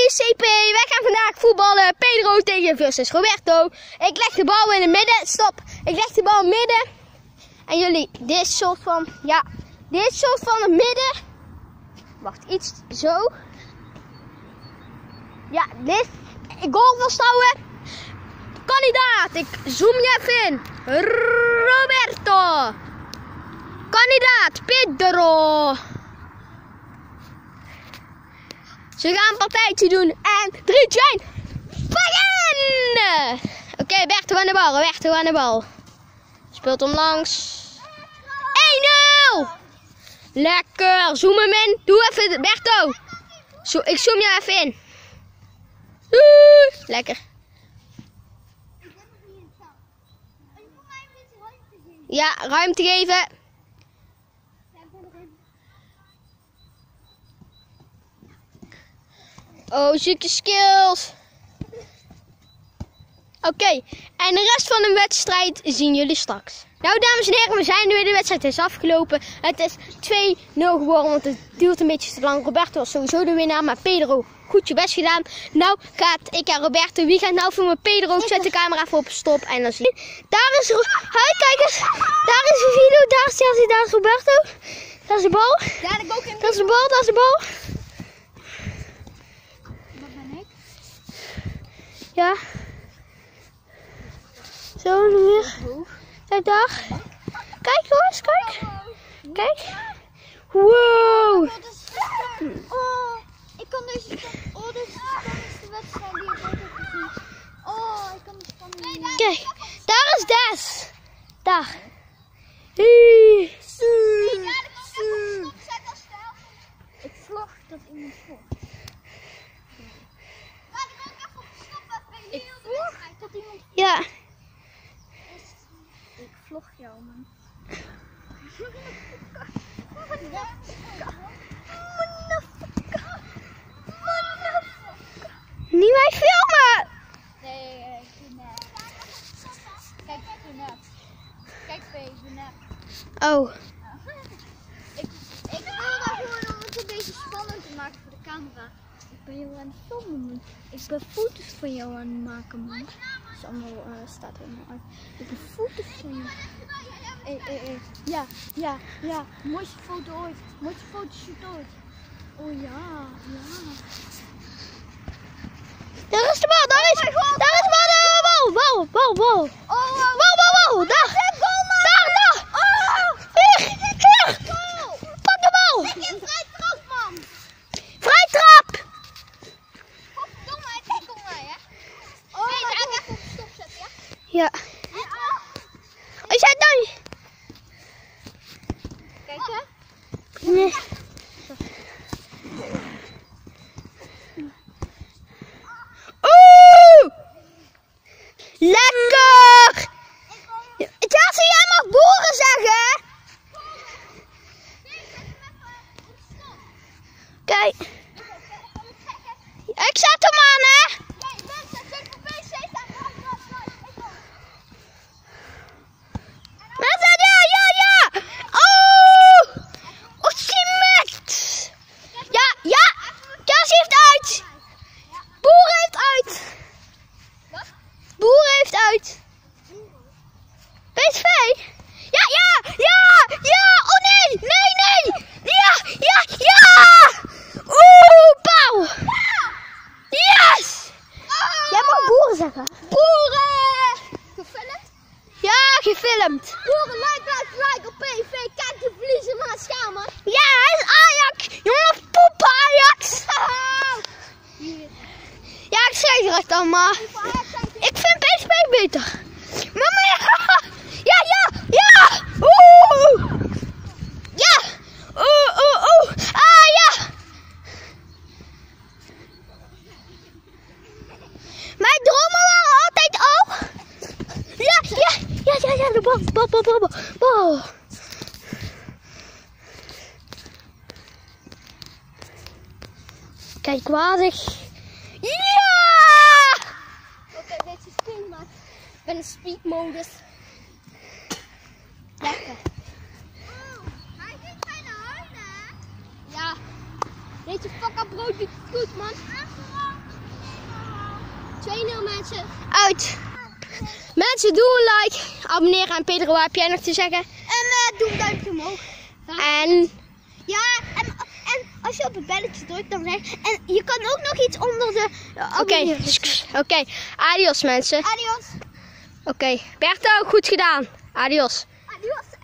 CP, wij gaan vandaag voetballen. Pedro tegen versus Roberto. Ik leg de bal in het midden. Stop. Ik leg de bal in het midden. En jullie, dit soort van, ja, dit soort van het midden. Wacht, iets zo. Ja, dit. Goal vasthouden. Kandidaat. Ik zoom je even in. Roberto. Kandidaat. Pedro. Ze gaan een partijtje doen. En 3, 2, begin! Oké, Berto aan de bal. Berto aan de bal. Speelt hem langs. 1-0! Lekker. Zoom hem in. Doe even, Berto. Ik zoom jou even in. Lekker. Ja, ruimte geven. Oh, zulke skills. Oké, en de rest van de wedstrijd zien jullie straks. Nou, dames en heren, we zijn nu weer. De wedstrijd is afgelopen. Het is 2-0 geworden, want het duurt een beetje te lang. Roberto was sowieso de winnaar, maar Pedro, goed je best gedaan. Nou gaat ik en Roberto. Wie gaat nou filmen? Pedro. Ik zet de camera even op stop en dan zie je. Daar is kijk eens. Daar is de video. Daar is Chelsea. Daar is Roberto. Daar is de bal. Ja, dat is de bal. Dat is de bal. Dat ben ik. Ja. Zo, nu weer. Kijk daar. Kijk jongens, kijk. Kijk. Wow. Oh, ik kan deze stand. Oh, dit is de spannendste wedstrijd die ik ooit heb gezien. Oh, ik kan de spanning niet. Kijk, daar is Des. Daar. Ik vlog dat iemand vlog. Ik vlog dat iemand. Ja. Ik vlog jou, man. Niet mij filmen. Nee, kijk, kijk, Oh. Ik wil dat gewoon om het een beetje spannend te maken voor de camera. Ik ben jou aan het filmen, man. Ik ben foto's van jou aan het maken, man. Dat is allemaal, staat helemaal uit. Ik ben foto's van jou. Ja. Mooiste foto ooit. Mooiste fotoshoot ooit. Oh ja. Daar is de bal, daar is de bal, bal. Bal, daar. Daar. Hier. Pak de bal. Vrij trap, man. Vrij trap. Godverdomme, hij tackle mij, hè. Nee, daar ga ik even op stop zetten, ja? Ja. Is hij dan? Kijk, hè. Nee. Lekker! Chelsea, jij mag boeren zeggen! Kijk. Ik zet hem aan, hè? Mensen, ja! Oh! Oh, schimmet! Ja! Chelsea heeft uit! Boer heeft uit! Boer heeft uit! PSV! Ja! Oh nee! Ja! Oeh, pauw! Yes! Jij mag boeren zeggen. Boeren! Gefilmd? Ja, gefilmd. Boeren, like op PV. Kijk, de verliezen maar schaam, man. Ja, hij is Ajax! Jongen, poep Ajax! Ja, ik zeg het echt dan, maar ik vind PSV beter. Mama, ja! Oeh! Ja! Oeh! Ah, ja! Mijn dromen waren altijd al. Ja, de bal. Kijk, waardig. Ja! Oké, dit is spin, maar ik ben in speed modus. Lekker. Hij ging bijna huilen, hè? Ja. Deze fuck brood doet het goed, man. 2-0 mensen. Uit. Mensen, doe een like. Abonneer aan Pedro. Wat heb jij nog te zeggen? En doe een duimpje omhoog. En... Ja, en als je op het belletje drukt, dan zeg. En je kan ook nog iets onder de Oké. Adios mensen. Adios. Oké. Berto, goed gedaan. Adios. Adios.